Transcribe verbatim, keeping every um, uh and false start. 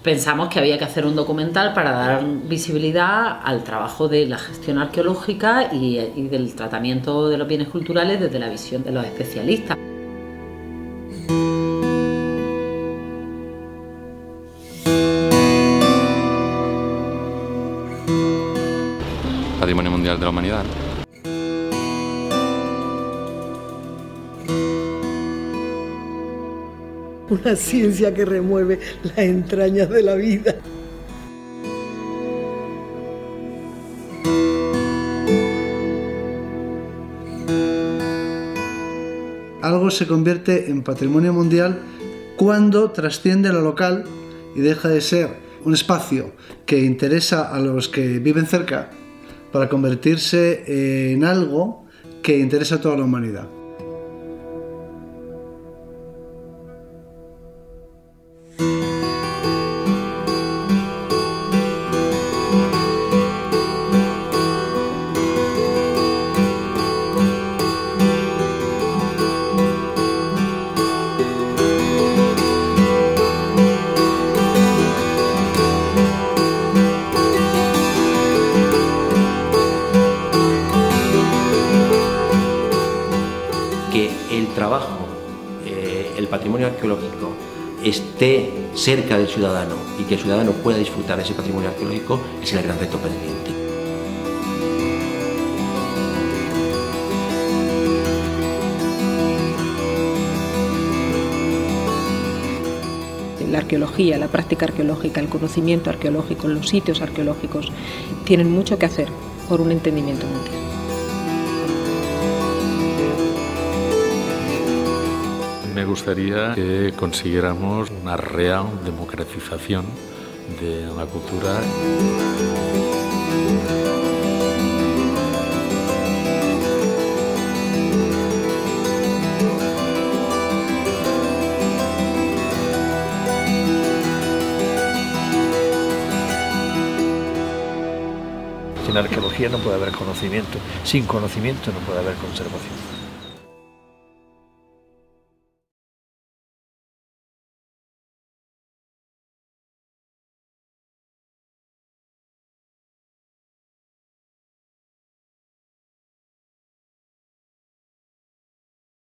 Pensamos que había que hacer un documental para dar visibilidad al trabajo de la gestión arqueológica y, y del tratamiento de los bienes culturales desde la visión de los especialistas. Patrimonio Mundial de la Humanidad. Una ciencia que remueve las entrañas de la vida. Algo se convierte en patrimonio mundial cuando trasciende lo local y deja de ser un espacio que interesa a los que viven cerca para convertirse en algo que interesa a toda la humanidad. Que el trabajo, eh, el patrimonio arqueológico esté cerca del ciudadano y que el ciudadano pueda disfrutar de ese patrimonio arqueológico es el gran reto pendiente. La arqueología, la práctica arqueológica, el conocimiento arqueológico, los sitios arqueológicos tienen mucho que hacer por un entendimiento mundial. Me gustaría que consiguiéramos una real democratización de la cultura. Sin arqueología no puede haber conocimiento, sin conocimiento no puede haber conservación.